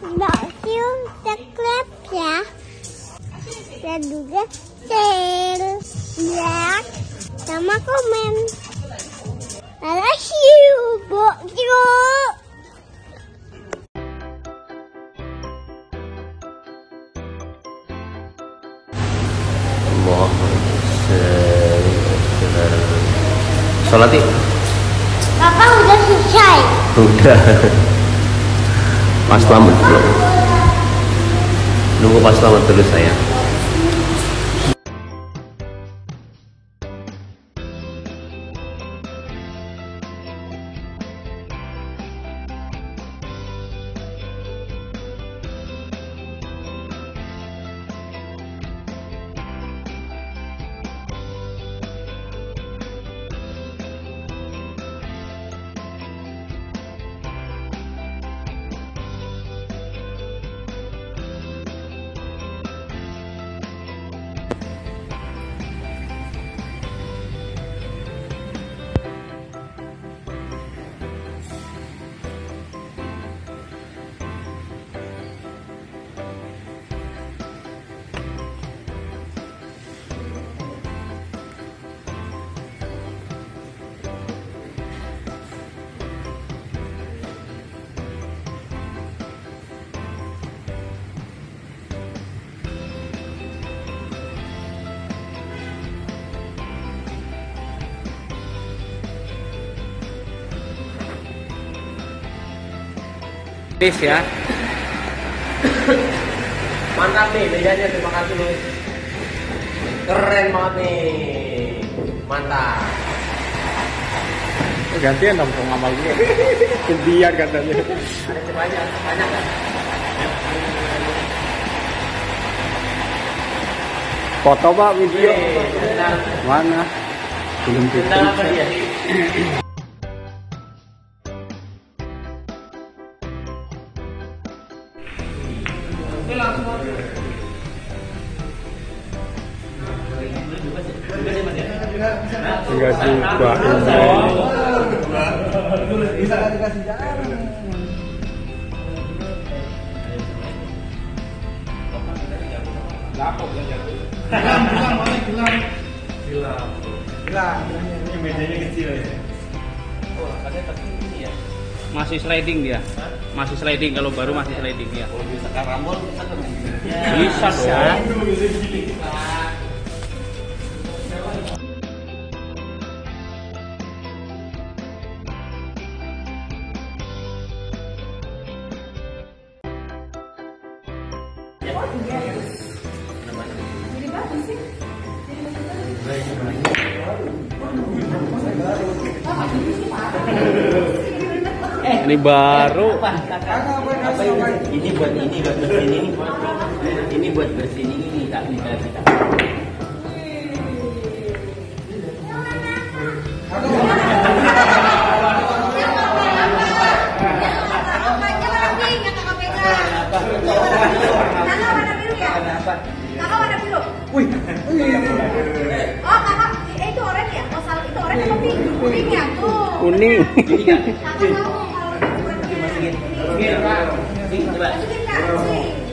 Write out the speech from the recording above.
Bakso subscribe ya. Dan juga share, like, sama komen. I love you, Bakso. Sholat yuk. Kakak udah selesai. Udah. Mas Slamet belum. Nunggu Mas Slamet dulu sayang. Tis ya. Mantap nih mejanya, terima kasih nih. Keren banget nih. Mantap. Gantian dong ngamal gue. Gantian katanya. Ada banyak kan? Foto pak, video. Benar. Mana? Belum Benar apa dia? Enggak juga bisa dikasih jalan. Lapok yang jatuh. Gelang. Ini bedanya kecil ya. Oh, katanya ini ya. Masih sliding dia. Masih sliding, kalau baru masih sliding ya. Kalau bisa karambol bisa kan? Bisa dong. Ini baru. Ini buat bersini. Ini buat bersini ini tak dikasih. Kakak warna biru. Wih. Oh kakak, itu oranye ya? Oh salah, itu oranye apa pink? Kuning ya? Tuh. Kuning. Kakak mau kalau warna Masukin. Coba. masukin kak, sini.